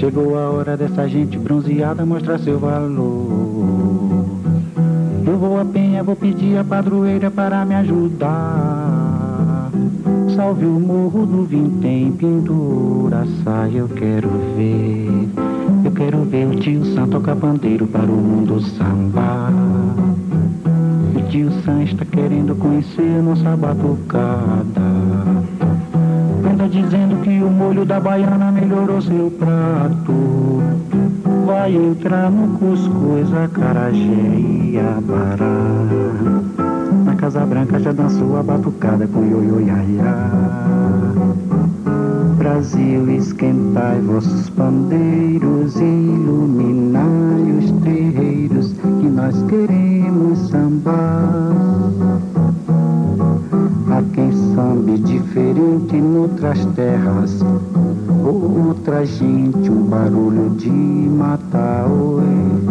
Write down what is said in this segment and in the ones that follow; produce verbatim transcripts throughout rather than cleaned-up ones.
Chegou a hora dessa gente bronzeada mostrar seu valor. Eu vou à penha, vou pedir a padroeira para me ajudar. Salve o morro do Vintém, pendura saia, eu quero ver. Eu quero ver o tio Sam tocar pandeiro para o mundo sambar. O tio Sam está querendo conhecer nossa batucada. Anda dizendo que o molho da baiana melhorou seu prato. Vai entrar no cuscuz, acarajé e abará. Na Casa Branca já dançou a batucada com ioiô-iaiá. Brasil, esquentai vossos pandeiros e iluminai os terreiros que nós queremos sambar. Há quem sambe diferente noutras terras, outra gente, um barulho de matar, oi.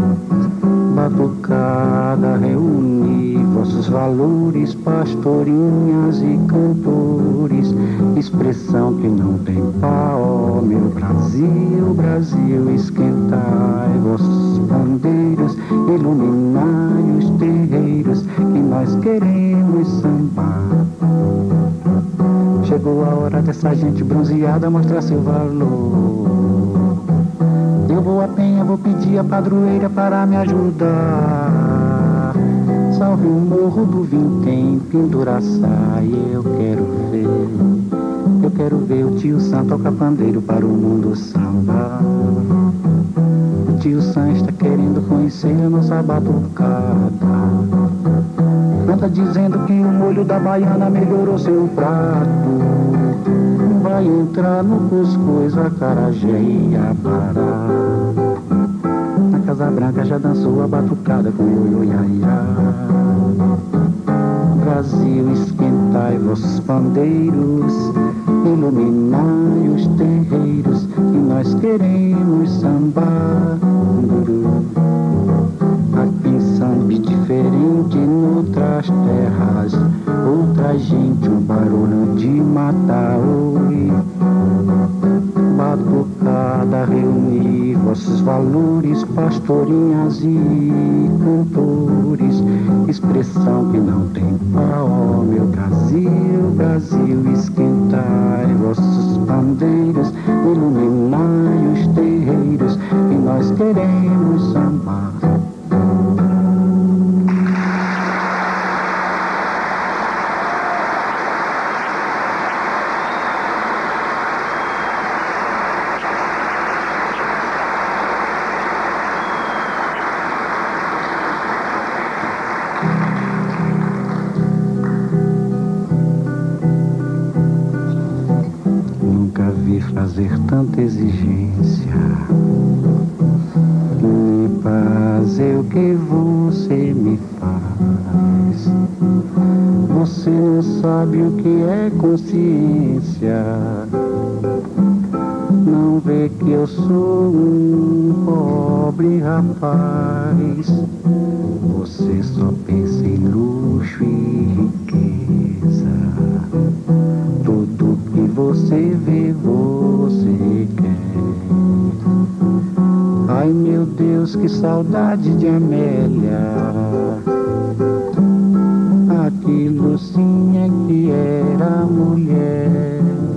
Batucada, reúne vossos valores, pastorinhas e cantores, expressão que não tem pau, meu Brasil, Brasil, esquentai vossos bandeiros, iluminai os terreiros que nós queremos sambar. Chegou a hora dessa gente bronzeada mostrar seu valor. Eu vou à penha, vou pedir a padroeira para me ajudar. Salve o morro do Vintém, pendura saia, eu quero ver. Eu quero ver o tio Sam tocar pandeiro para o mundo sambar. O tio Sam está querendo conhecer a nossa batucada. Anda dizendo que o molho da baiana melhorou seu prato. Vai entrar no cuscuz, acarajé e abará. Na Casa Branca já dançou a batucada com ioiô-iaiá. Brasil, esquentai vossos pandeiros, iluminai os terreiros que nós queremos sambar. Aqui sambe diferente noutras terras, outra gente, um barulho de matar, oi. Batucada, reunir vossos valores, pastorinhas e cantores, expressão que não tem pau, meu Brasil, Brasil, esquentai vossos bandeiros, iluminai os terreiros que nós queremos sambar. Fazer tanta exigência, nem fazer o que você me faz. Você não sabe o que é consciência, não vê que eu sou um pobre rapaz. Você só pensa em luxo e riqueza, tudo que você vê, você quer. Ai meu Deus, que saudade de Amélia, aquilo sim é que era mulher.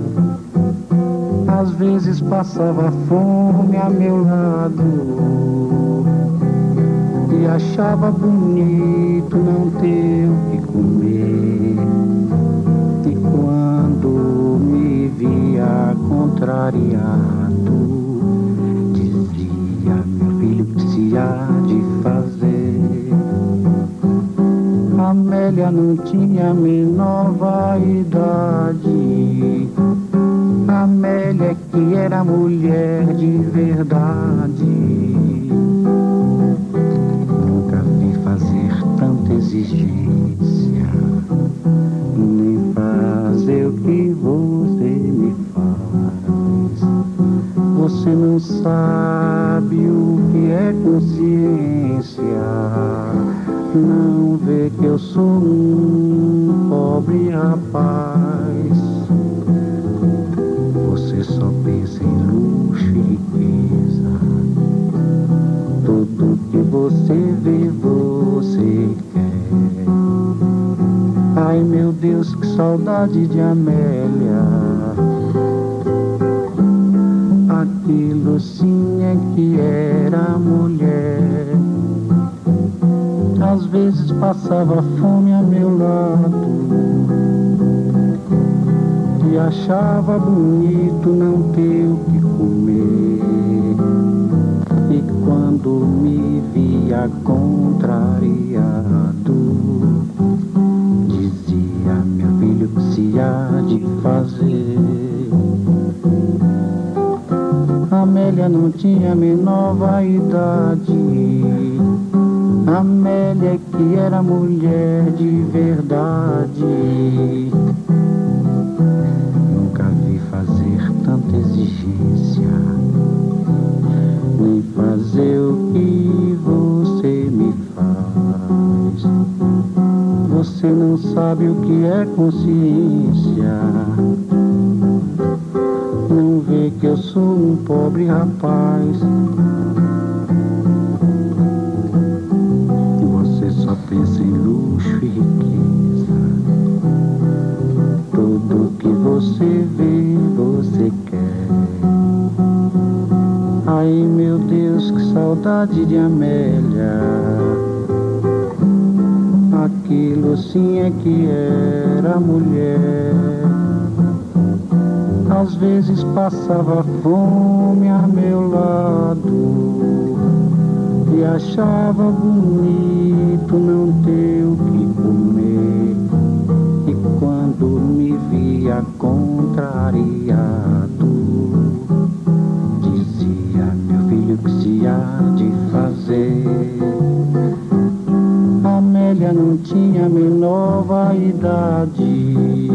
Às vezes passava fome a meu lado e achava bonito não ter o que comer. E quando me via contrariado, dizia: meu filho, o que se há de fazer? Amélia não tinha a menor vaidade, Amélia que era mulher de verdade. Nunca vi fazer tanta exigência, nem fazer o que você me faz. Você não sabe o que é consciência, não vê que eu sou um pobre rapaz. Você só pensa em luxo e riqueza, Ai meu Deus, que saudade de Amélia. Aquilo sim é que era mulher. Às vezes passava fome a meu lado e achava bonito não ter o que comer. E quando me via contrariado, dizia: meu filho, que se há de fazer? Amélia não tinha a menor vaidade. Amélia que era mulher de verdade. Nunca vi fazer tanta exigência, nem fazer o que você me faz. Você não sabe o que é consciência. Não vê que eu sou um pobre rapaz. Você só pensa em luxo e riqueza. Tudo que você vê, você quer. Ai meu Deus, que saudade de Amélia. Aquilo sim é que era mulher. Às vezes passava fome a meu lado e achava bonito não ter o que comer. E quando me via contrariado, dizia: meu filho, que se há de fazer? Amélia não tinha a menor vaidade.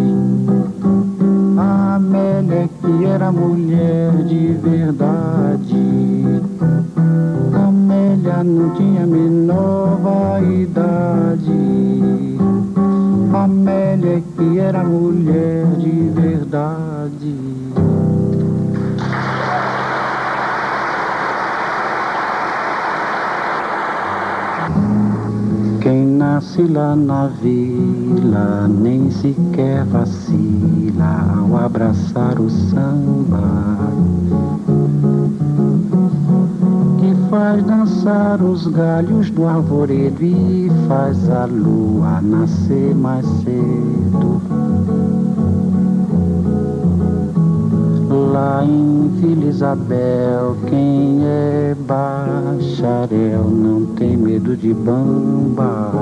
Amélia que era mulher de verdade. Amélia não tinha a menor vaidade. Amélia que era mulher de verdade. Quem nasce lá na vila nem sequer vacila ao abraçar o samba, que faz dançar os galhos do arvoredo e faz a lua nascer mais cedo. Lá em Vila Isabel, quem é bacharel não tem medo de bamba.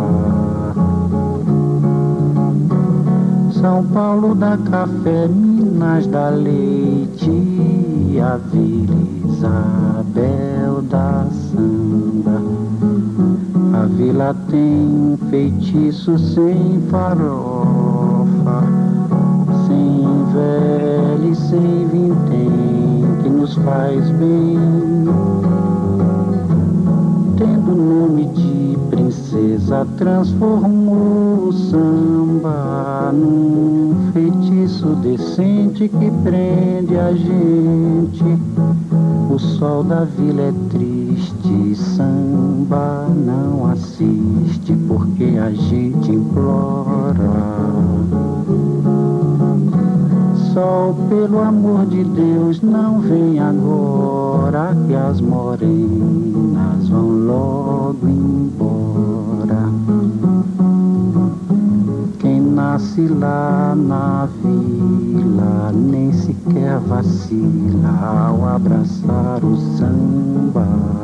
São Paulo dá café, Minas dá leite, a Vila Isabel dá samba. A vila tem um feitiço sem farofa, sem velho e sem vintém, que nos faz bem. Tendo nome de princesa, transformou o samba num feitiço decente que prende a gente. O sol da vila é triste, samba não assiste, porque a gente implora. Sol, pelo amor de Deus, não vem agora, que as morenas vão logo embora. Quem nasce lá na vila nem sequer vacila ao abraçar o samba,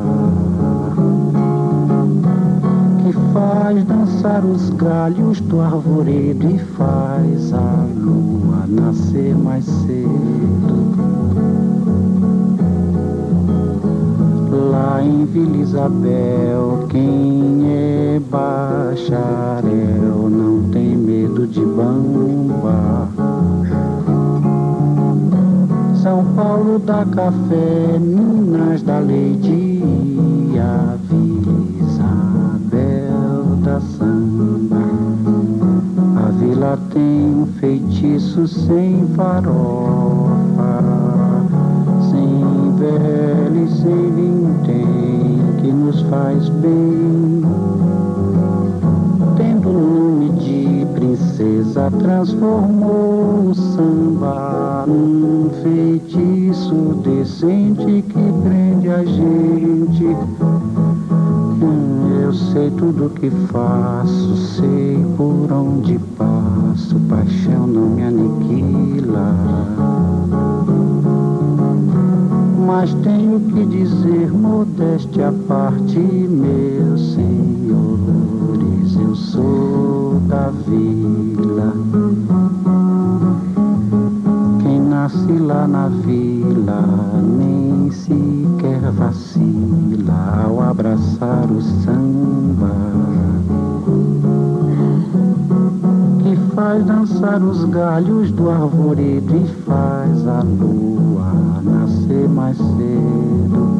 que faz dançar os galhos do arvoredo e faz a lua nascer mais cedo. Lá em Vila Isabel, quem é bacharel não tem medo de bamba. São Paulo dá café, Minas dá leite, a Vila Isabel dá samba. A vila tem um feitiço sem farofa, sem velho e sem vintém, que nos faz bem. Tendo nome de princesa, vida transformou o samba num feitiço decente que prende a gente. Hum, eu sei tudo que faço, sei por onde passo, paixão não me aniquila. Mas tenho que dizer, modéstia à parte, meus senhores, eu sou da vila. Quem nasce lá na vila nem sequer vacila ao abraçar o samba, que faz dançar os galhos do arvoredo e faz a lua nascer mais cedo.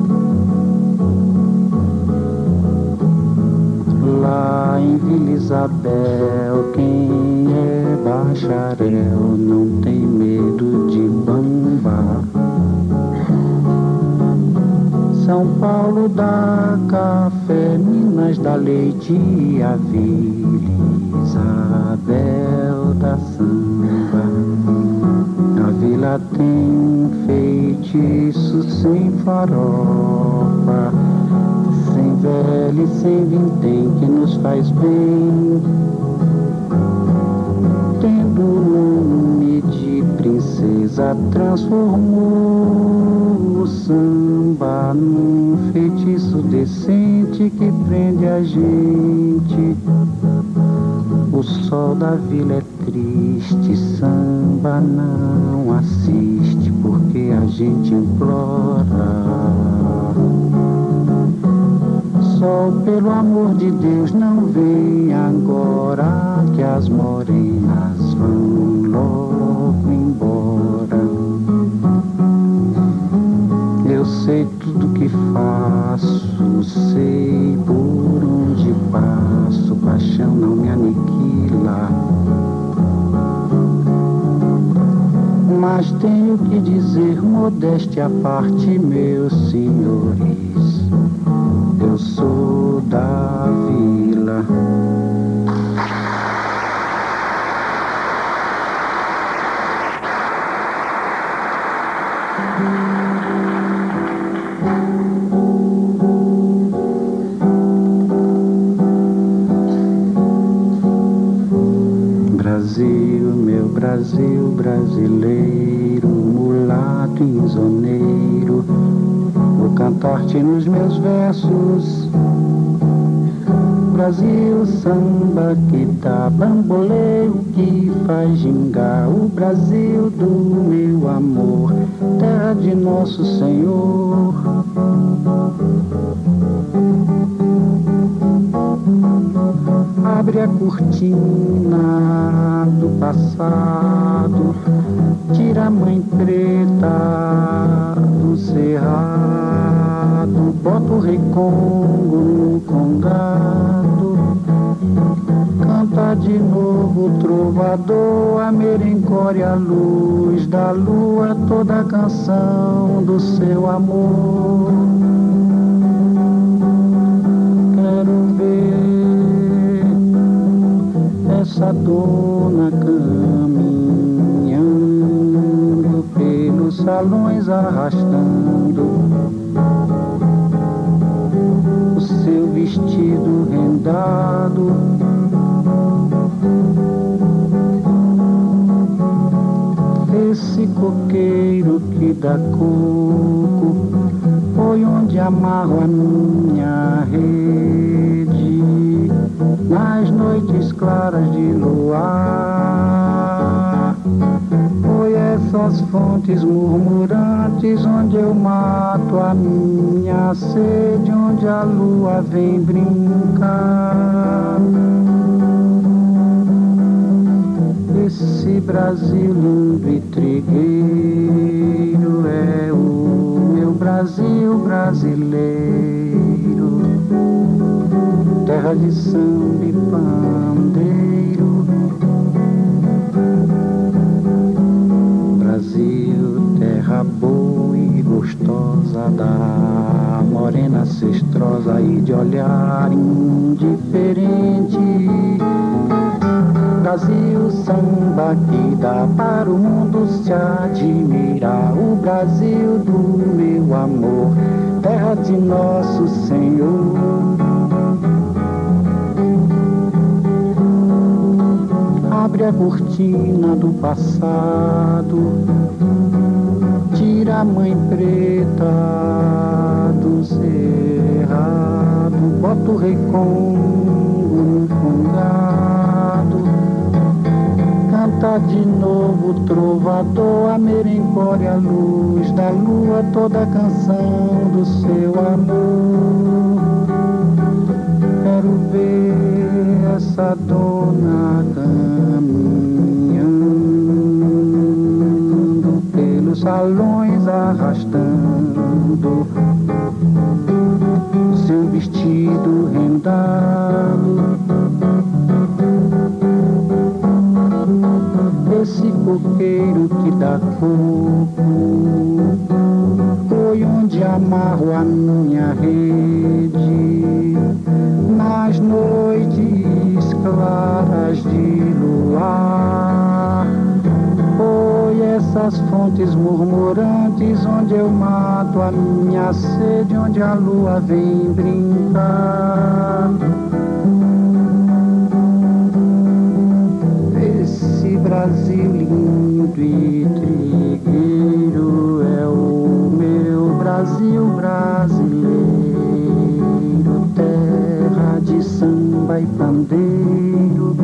Lá em Vila Isabel, quem é bacharel não tem medo de bamba. São Paulo dá café, Minas dá leite e a Vila Isabel dá samba. A vila tem feitiço sem farofa, sem velho e sem vintém, que nos faz bem. Tendo nome de princesa, transformou o samba num feitiço decente que prende a gente. O sol da vila é triste, samba não assiste, porque a gente implora. Sol, pelo amor de Deus, não vem agora, que as morenas vão logo embora. Eu sei tudo que faço, sei por onde passo, paixão não me aniquila. Mas tenho que dizer, modéstia à parte, meus senhores, eu sou da vila. Brasil, meu Brasil brasileiro, mulato insoneiro, vou cantar-te nos meus versos. Brasil, samba que dá bamboleio, que faz gingar, o Brasil do meu amor, terra de nosso Senhor. Abre a cortina do passado, tira a mãe preta do cerrado, bota o rei Congo no congado, canta de novo o trovador, a merencória, a luz da lua, toda a canção do seu amor. Quero ver essa dona caminhando pelos salões, arrastando o seu vestido rendado. Esse coqueiro que dá coco foi onde amarro a minha rede nas noites claras de luar. Foi essas fontes murmurantes onde eu mato a minha sede, onde a lua vem brincar. Esse Brasil lindo e trigueiro é o meu Brasil brasileiro, terra de samba e pandeiro. Brasil, terra boa e gostosa, da morena cestrosa e de olhar indiferente, da Brasil, samba que dá para o mundo se admirar. O Brasil do meu amor, terra de nosso Senhor. Abre a cortina do passado, tira a mãe preta do cerrado, bota o rei Congo no fungado, canta de novo trovador, a merencória, a luz da lua, toda a canção do seu amor. Quero ver essa dona caminhando pelos salões, arrastando seu vestido rendado. Esse coqueiro que dá coco foi onde amarro a minha rede nas noites claras de luar. Foi essas fontes murmurantes onde eu mato a minha sede, onde a lua vem brincar. Esse Brasil lindo e trigueiro é o meu Brasil brasileiro, terra de samba e pandeiro.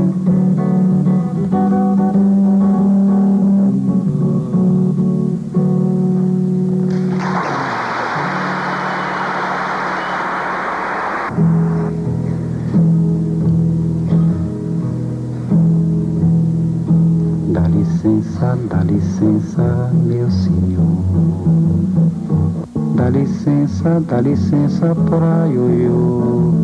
Dá licença, dá licença, meu senhor. Dá licença, dá licença pra ioiô.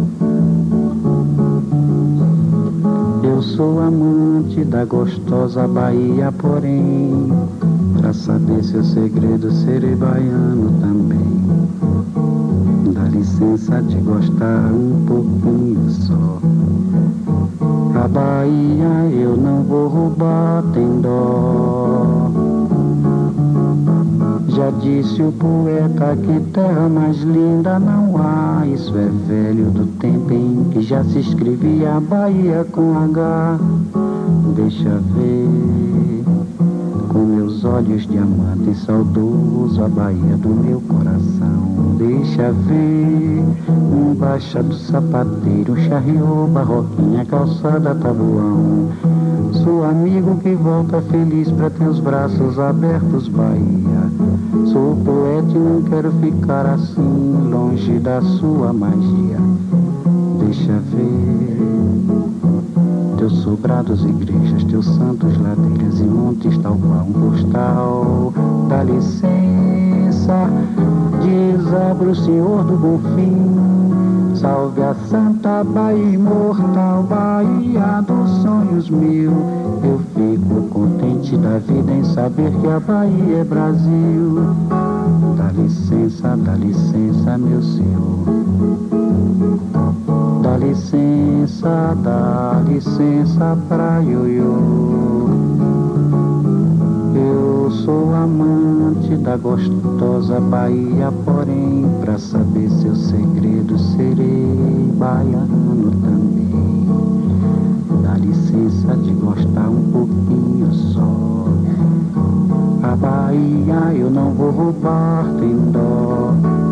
Eu sou amante da gostosa Bahia, porém, pra saber seu segredo serei baiano também. Dá licença de gostar um pouquinho só. A Bahia eu não vou roubar, tem dó. Já disse o poeta que terra mais linda não há. Isso é velho do tempo em que já se escrevia a Bahia com H. Deixa ver, com meus olhos diamante saudoso, a Bahia do meu coração. Deixa ver, um baixa do sapateiro, um charriô, barroquinha, calçada, tabuão. Sou amigo que volta feliz pra teus braços abertos, Bahia. Sou poeta e não quero ficar assim, longe da sua magia. Deixa ver teus sobrados, igrejas, teus santos, ladeiras e montes, tal qual um postal. Dá licença, diz abra o Senhor do Bonfim. Salve a Santa Bahia imortal, Bahia dos sonhos mil. Eu fico contente da vida em saber que a Bahia é Brasil. Dá licença, dá licença, meu senhor. Dá licença, dá licença pra ioiô. Eu sou amante da gostosa Bahia, porém, pra saber seu segredo serei baiano também. Dá licença de gostar um pouquinho só. A Bahia eu não vou roubar, tem dó.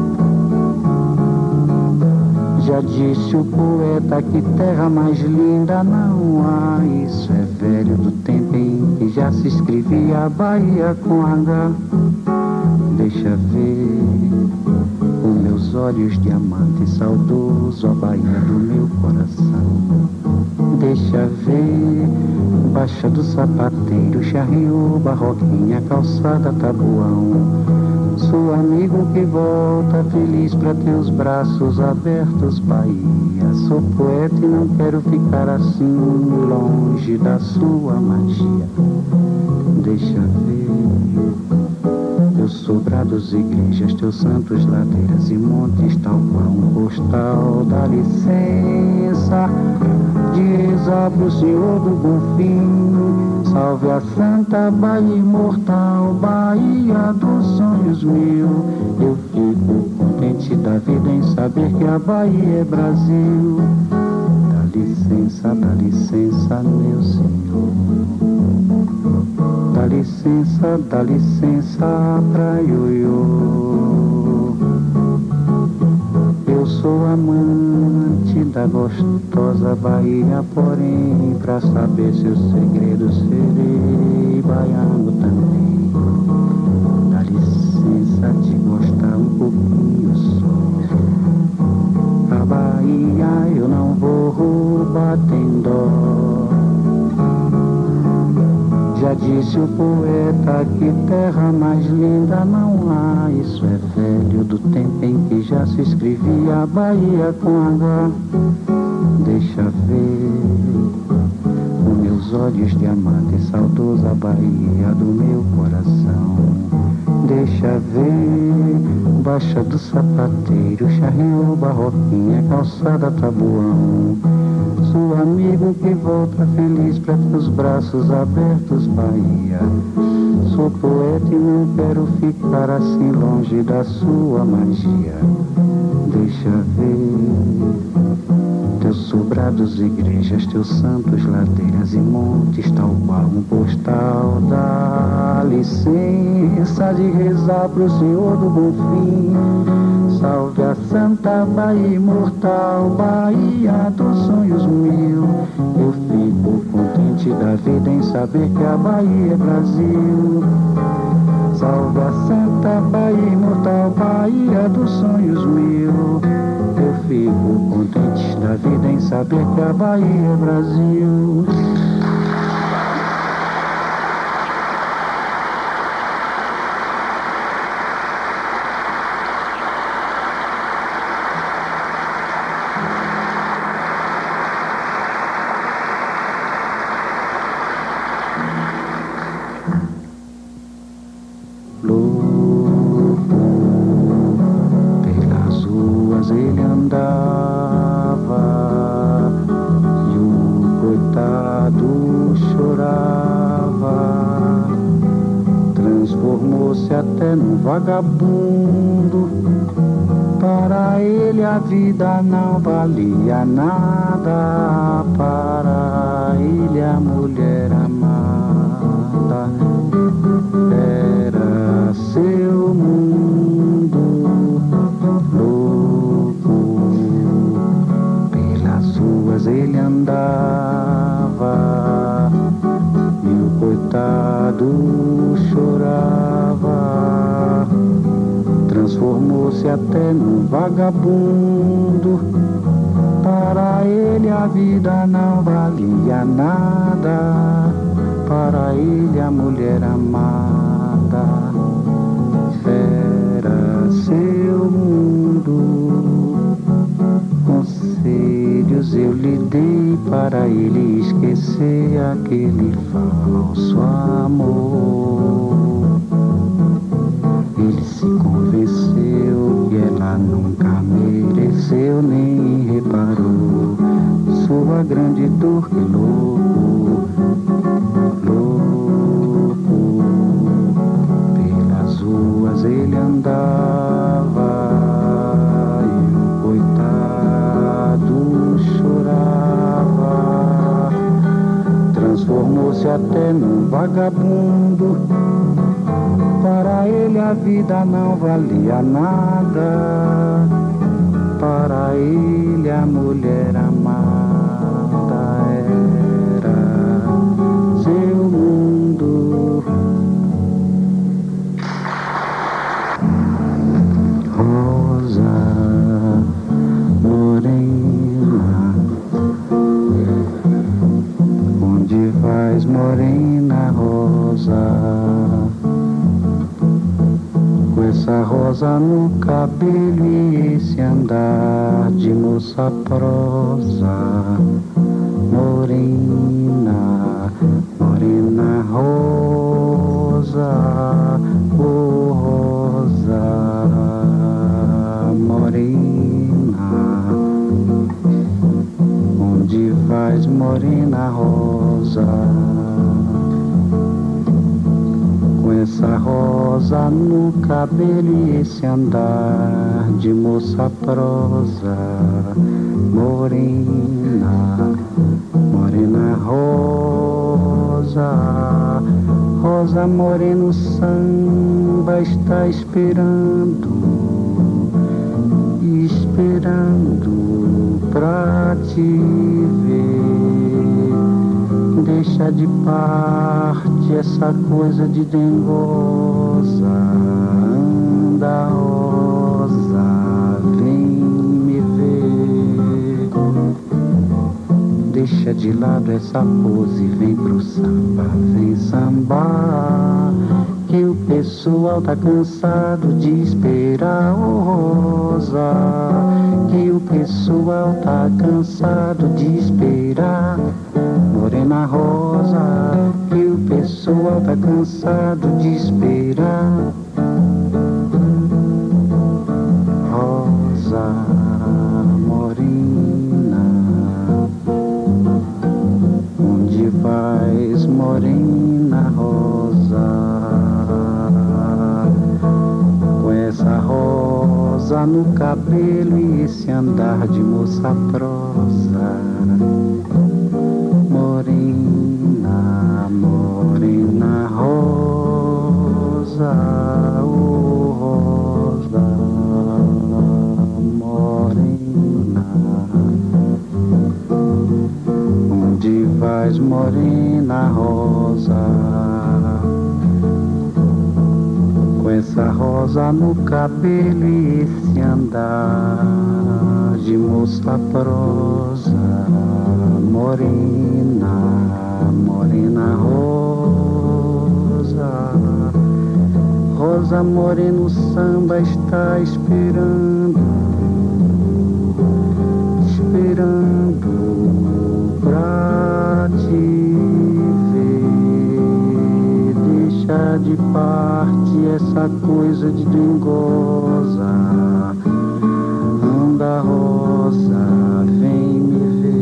Já disse o poeta que terra mais linda não há. Isso é velho do tempo em que já se escrevia a Bahia com H. Deixa ver, com meus olhos diamante saudoso, a Bahia do meu coração. Deixa ver, baixa do sapateiro, charriô, barroquinha, calçada, tabuão. Sou amigo que volta feliz pra teus braços abertos, Bahia. Sou poeta e não quero ficar assim, longe da sua magia. Deixa ver, eu sou sobrados, igrejas, teus santos, ladeiras e montes, tal qual um postal. Dá licença de rezar pro Senhor do Bonfim. Salve a Santa Bahia imortal, Bahia dos sonhos mil. Eu fico contente da vida em saber que a Bahia é Brasil. Dá licença, dá licença, meu Senhor. Dá licença, dá licença pra ioiô. Eu sou amante da gostosa Bahia, porém, pra saber seus segredos serei baiano também. Dá licença de gostar um pouquinho só. A Bahia eu não vou roubar, tem dó. Já disse o poeta que terra mais linda não há. Isso é velho do tempo em que já se escrevia a Bahia com H. Deixa ver com meus olhos de amante saudoso a Bahia do meu coração. Deixa ver Baixa do Sapateiro, Charrinho, Barroquinha, Calçada, Tabuão. Sou amigo que volta feliz pra teus braços abertos, Bahia. Sou poeta e não quero ficar assim longe da sua magia. Deixa ver teus sobrados, igrejas, teus santos, ladeiras e montes, tal qual um postal. Dá licença de rezar pro Senhor do Bonfim. Salve a Santa Bahia imortal, Bahia dos sonhos mil. Eu fico contente da vida em saber que a Bahia é Brasil. Salve a Santa Bahia imortal, Bahia dos sonhos mil. Eu fico contente da vida em saber que a Bahia é Brasil. Ele andava e o coitado chorava. Transformou-se até num vagabundo. Para ele a vida não valia nada. Para ele a mulher amada era seu mundo. Ele andava e o coitado chorava. Transformou-se até num vagabundo. Para ele a vida não valia nada. Para ele a mulher amada era seu mundo. Conselhos eu lhe dei para ele esquecer aquele falso amor. Ele se convenceu que ela nunca mereceu, nem reparou sua grande dor. Que louco, louco. Pelas ruas ele andava e o coitado chorava. Transformou-se até num vagabundo. Para ele a vida não valia nada. Para ele a mulher amada era seu mundo. Rosa morena, onde vais, morena rosa? Com essa rosa no cabelo e esse andar de moça prosa. Morena, morena rosa, oh rosa. rosa no cabelo e esse andar de moça prosa, morena, morena rosa, rosa moreno samba está esperando, esperando pra te ver. Deixa de parte essa coisa de dengosa, anda rosa, vem me ver. Deixa de lado essa pose, vem pro samba, vem sambar, que o pessoal tá cansado de esperar, oh rosa, que o pessoal tá cansado de esperar, morena rosa, que o pessoal tá cansado de esperar, rosa morena, onde vais, morena rosa, com essa rosa no cabelo e esse andar de moça prosa, morena, morena rosa, oh rosa, morena, onde vais, morena rosa, com essa rosa no cabelo e esse andar de moça prosa, morena, morena rosa, rosa moreno samba está esperando, esperando pra te ver. Deixa de parte essa coisa de dengosa, anda rosa, vem me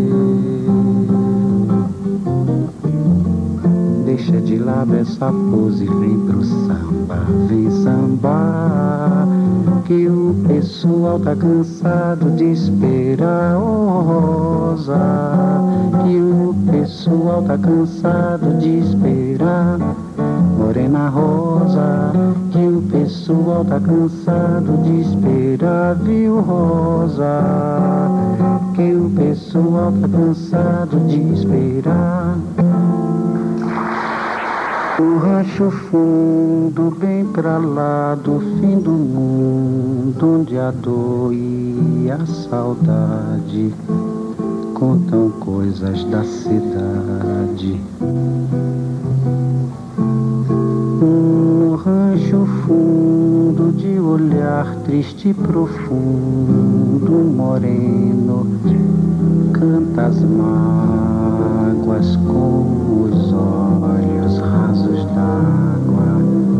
ver. Deixa de lado essa pose, vem pro samba, vem sambar, que o pessoal tá cansado de esperar, oh rosa, que o pessoal tá cansado de esperar, morena rosa, que o pessoal tá cansado de esperar, viu rosa, que o pessoal tá cansado de esperar. O rancho fundo, bem pra lá do fim do mundo, onde a dor e a saudade contam coisas da cidade. Um rancho fundo de olhar triste e profundo, moreno, canta as mágoas com os olhos rasos d'água.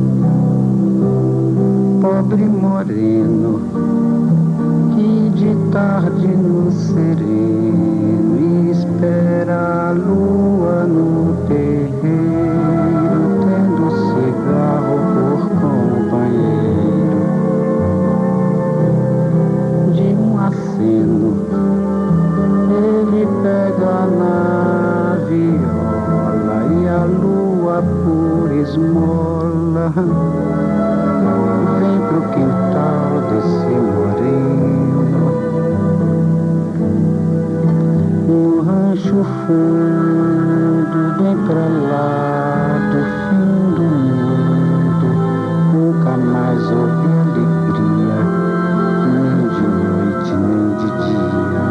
Pobre moreno, que de tarde no sereno espera a lua no terreiro, tendo cigarro por companheiro. De um aceno ele pega na viola e a lua por esmola vem pro quintal desse moreno. No rancho fundo, bem pra lá do fim do mundo, nunca mais houve alegria, nem de noite nem de dia.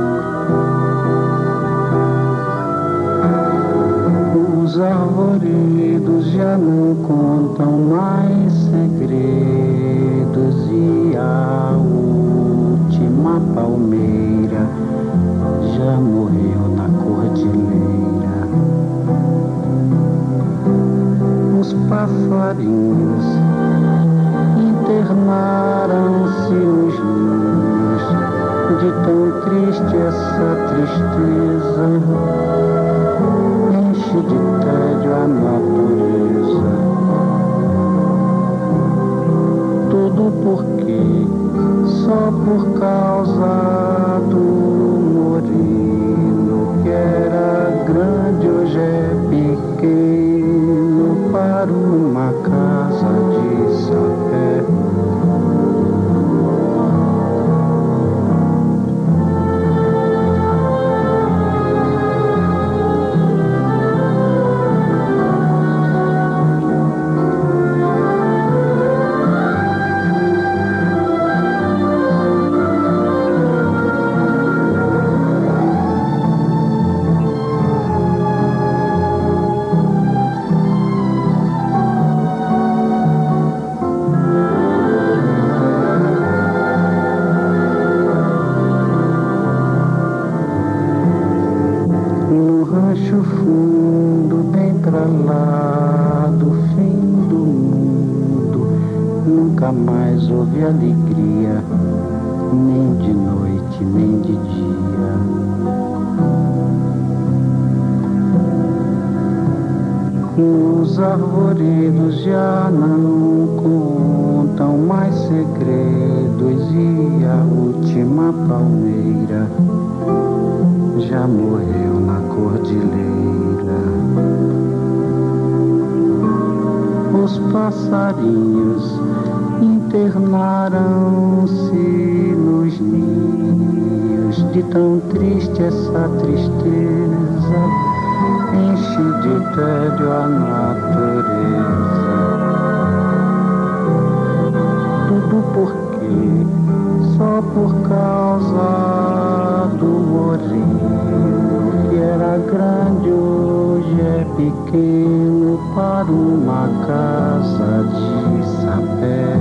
Os arvoredos já não contam mais segredos e a última palmeira já morreu na cordilheira. Os passarinhos internaram-se nos ninhos, de tão triste essa tristeza enche de tédio a natureza. para uma casa de sapé. Rancho fundo, bem pra lá do fim do mundo, nunca mais houve alegria, nem de noite, nem de dia. Os arvoredos já não contam mais segredos e a última palmeira já morreu na cordilheira. Os passarinhos internaram-se nos ninhos, de tão triste essa tristeza enche de tédio a natureza. Tudo porque só por causa do morinho, que era grande hoje é pequeno para uma casa de sapé.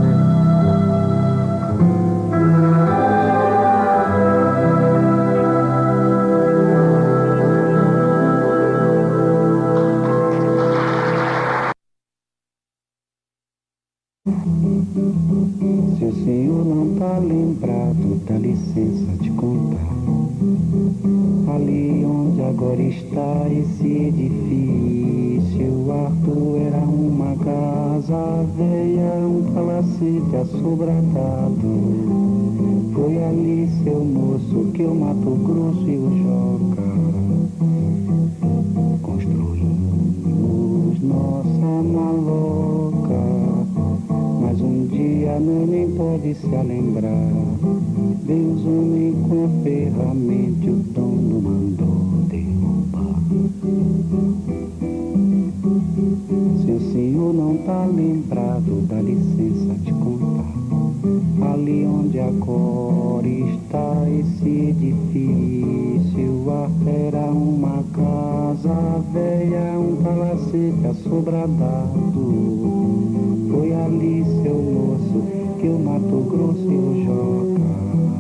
Se o senhor não tá lembrado, dá licença de contar. Ali onde agora está esse edifício, Arthur era uma casa velha, um palacete assobradado. Foi ali, seu moço, que o Mato Grosso e o Joca construímos nossa maloca. Mas um dia nós nem pode se lembrar. Deus homem com a ferramenta, o dono mandou derrubar. Se o senhor não tá lembrado, dá licença de contar. Ali onde agora está esse edifício, era uma casa velha, um palacete assobradado. Foi ali, seu moço, que o Mato Grosso e o Joca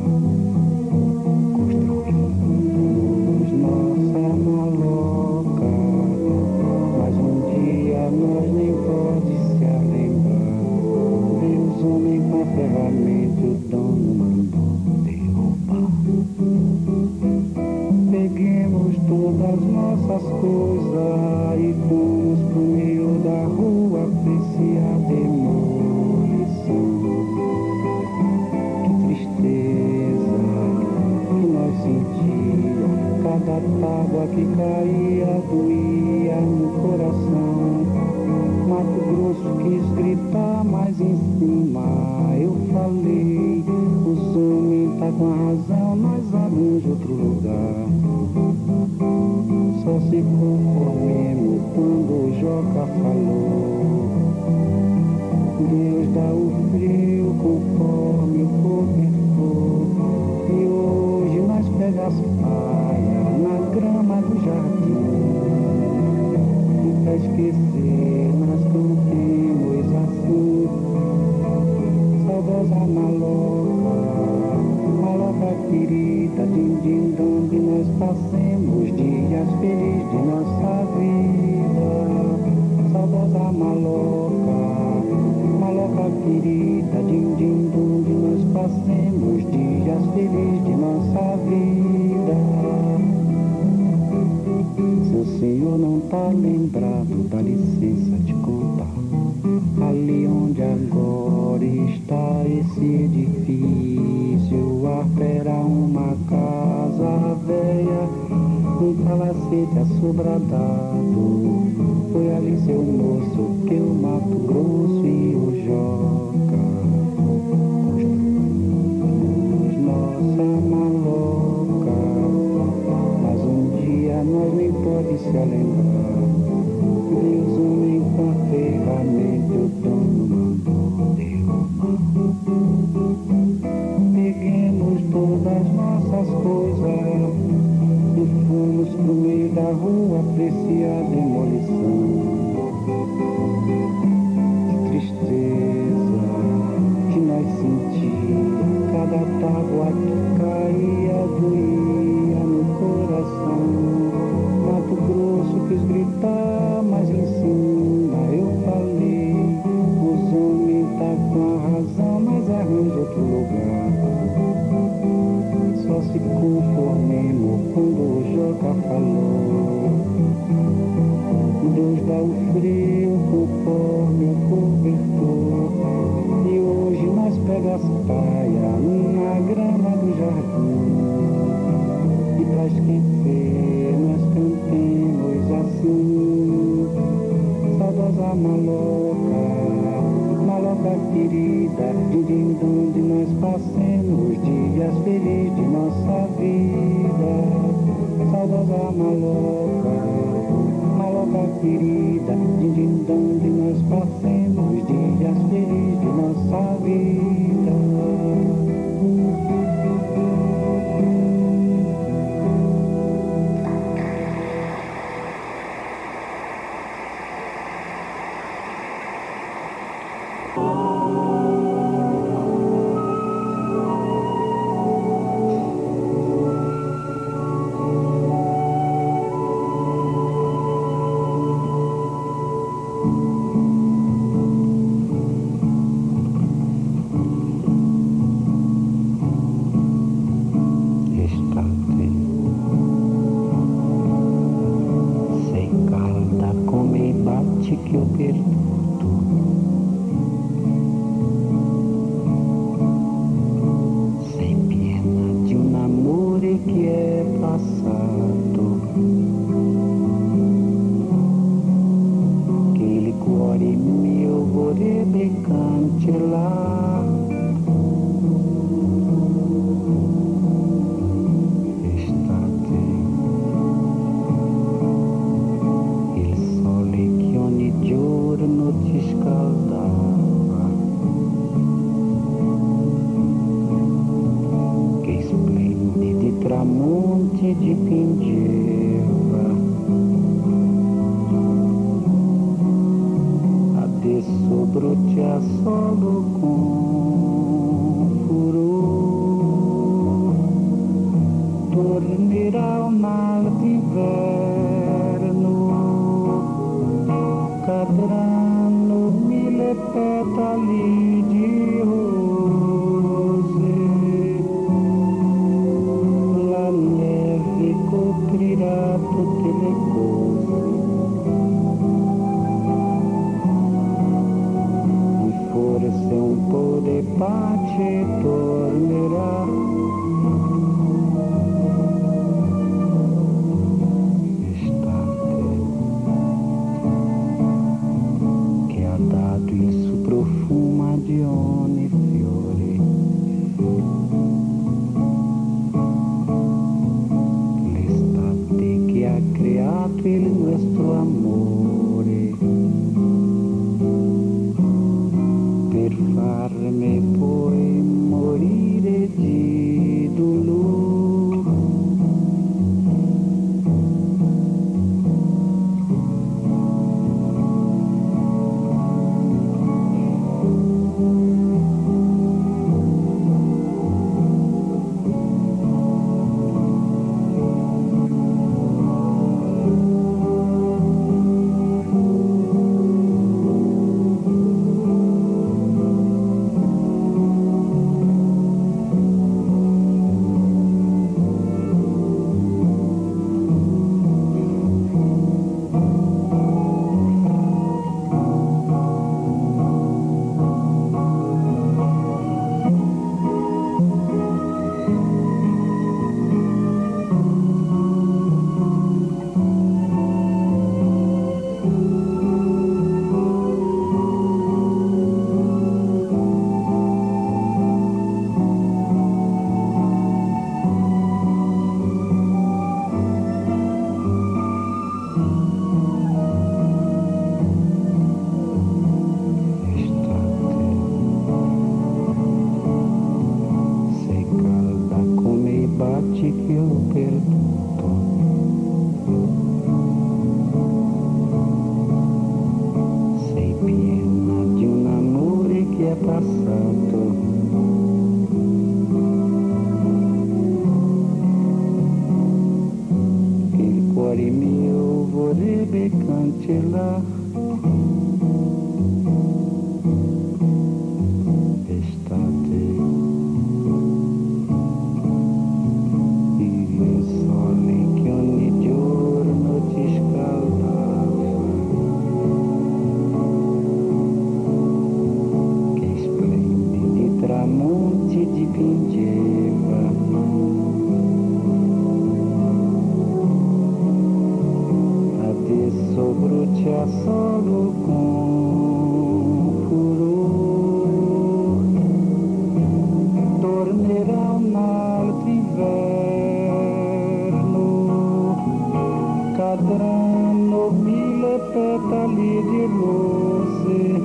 construímos nossa maloca. Mas um dia nós nem pode se lembrar. Deus homem com a ferramenta, o dono mandou derrubar. Peguemos todas nossas coisas e fomos pro meio da rua apreciar a demolição. Que tristeza que nós sentia, cada tábua que caía doía no coração. Mato Grosso quis gritar, mas em cima eu falei: os homens tá com a razão, nós arranjamos outro lugar. Só se conformemos quando o Joca falou: Deus dá o frio conforme o cobertor. E hoje nós pega as palhas na grama do jardim, e pra esquecer nós cantemos assim: saudosa maloca, maloca querida, din din donde nós passemos dias felizes de nossa vida. Saudosa maloca, maloca querida, din din donde nós passemos dias felizes de nossa vida. Se o senhor não tá lembrado, dá licença de contar. Ali onde agora está esse edifício, era uma casa velha, um palacete assobradado. Foi ali, seu moço, que o Mato Grosso e o Joca construímos nossa maloca, mas um dia nós nem pode se lembrar. Deus homem com a ferramenta, o dono mandou derrubar. Peguemos todas nossas coisas e fomos pro meio da rua apreciar a demolição. Que tristeza que nós sentia, cada tábua que caía doía no coração. Mato Grosso quis gritar, mas em cima eu falei, os homens tá com a razão, mas arranja outro lugar. Só se conformemos quando o Joca falou, Deus dá o frio conforme o cobertor. E hoje nós pega as paias na grama do jardim, e pra esquecer nós cantemos assim, saudosa maloca, maloca querida, din onde nós passemos os dias felizes de nossa vida. Saudosa maloca, maloca querida, din onde nós passemos os dias felizes de nossa vida. Que eu perdo tudo, sem pena de um namoro que é passado, que ele cuore mio vorrebbe cancellare. Ti scaldava, che splendidi tramonti dipingeva. Adesso brucia solo con furore, tornerà un altro inverno, cadranno mille petali di rose, la neve coprirà tutte le cose, e forse un po' di pace tornerà. Il suo profumo di ogni fiore, l'estate che ha creato il nostro amore, per farmi poi morire di lá. Estate il sole che ogni giorno ti scaldava, che splendidi tramonti dipingevano. Adesso brucia solo con furore, tornerà un altro inverno, cadranno mille petali di rose,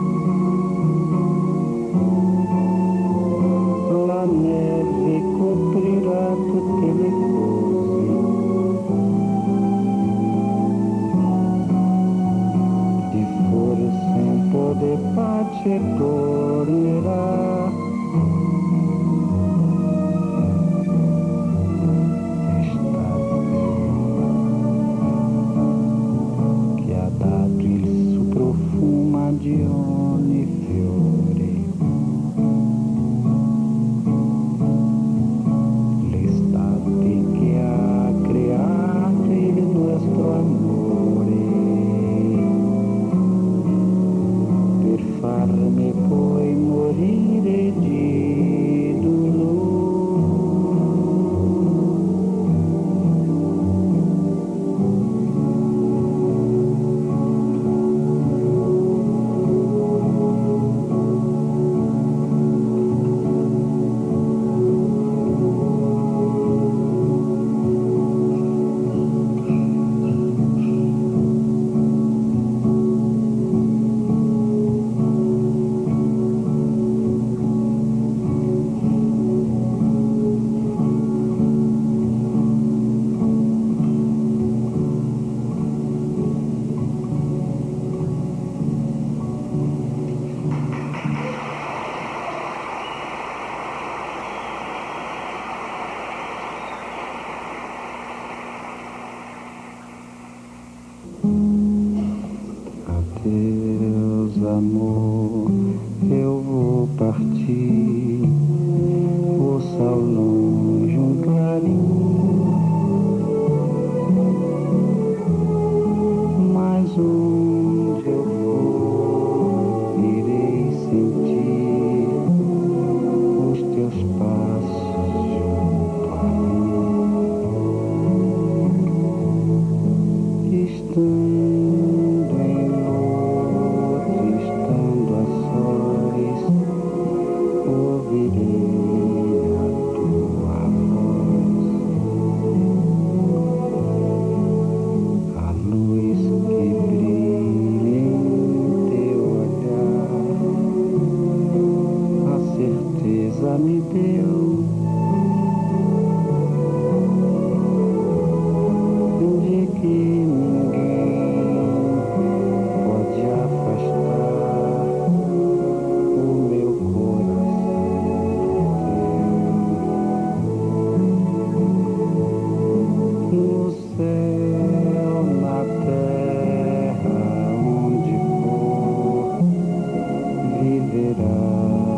la neve coprirà tutte le cose, e forse un po' di pace tornerà. Di ogni fiore, l'estate che ha creato il nostro amore, per farmi poi morire di dolore. Adeus, amor, eu vou partir, ouça ao longe um clarim, mas onde eu for, irei sentir os teus passos junto a mim, estando me deu de que ninguém pode afastar o meu coração no céu, na terra, onde for, viverá.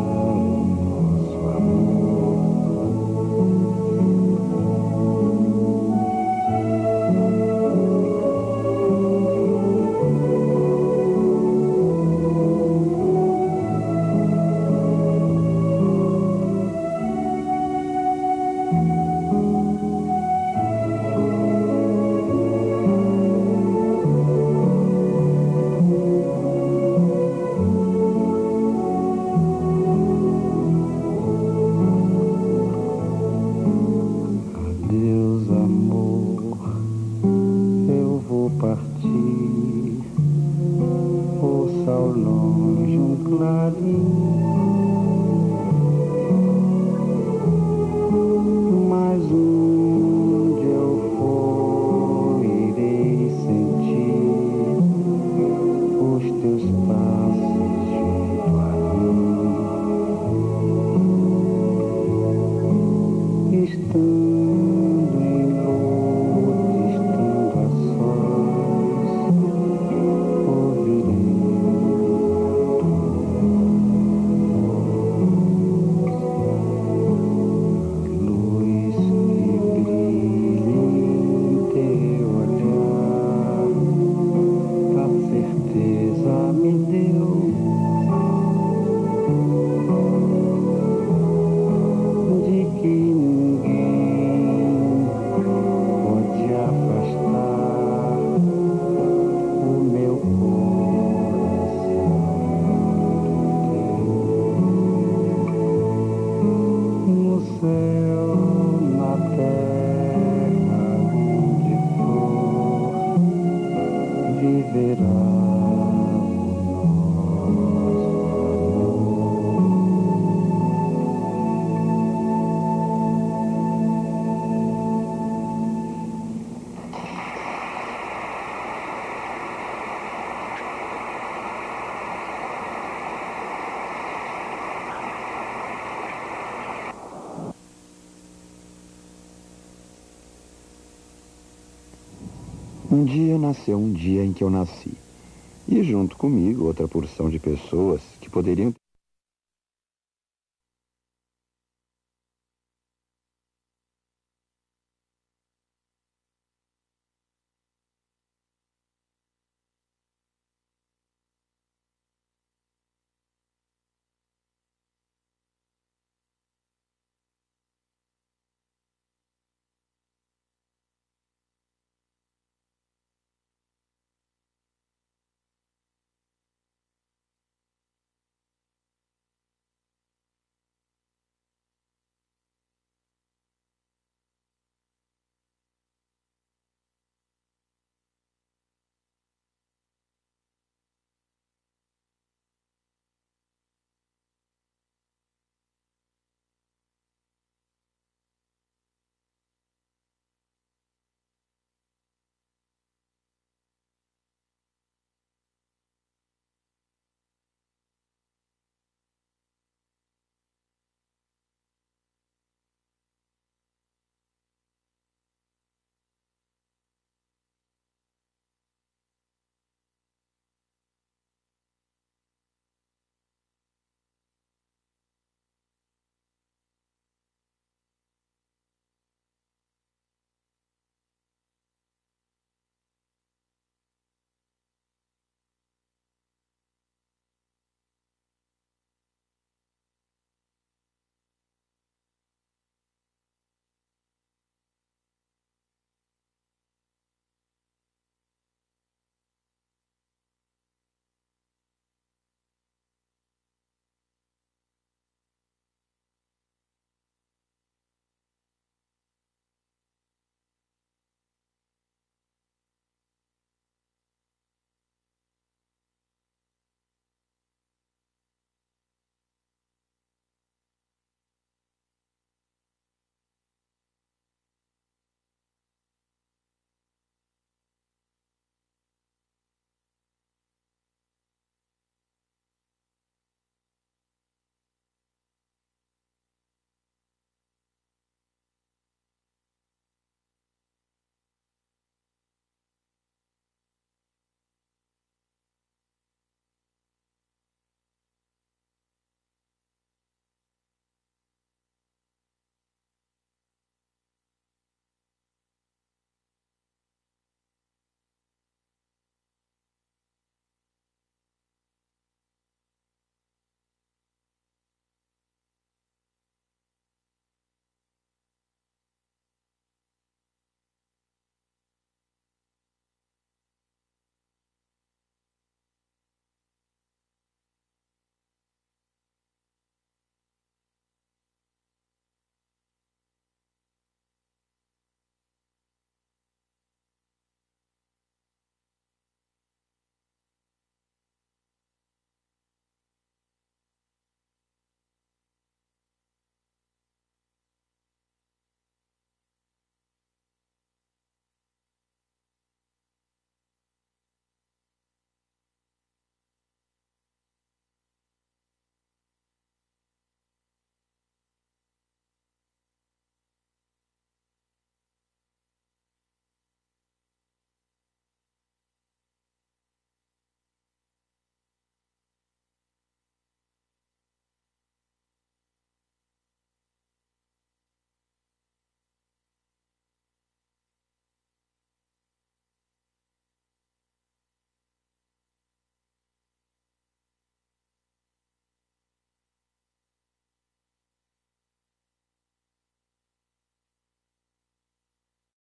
Partir, ouça ao longe um clarim, mas onde eu for, irei sentir os teus passos junto a mim, estando em luto, estando a sós. Um dia nasceu um dia em que eu nasci. E junto comigo outra porção de pessoas que poderiam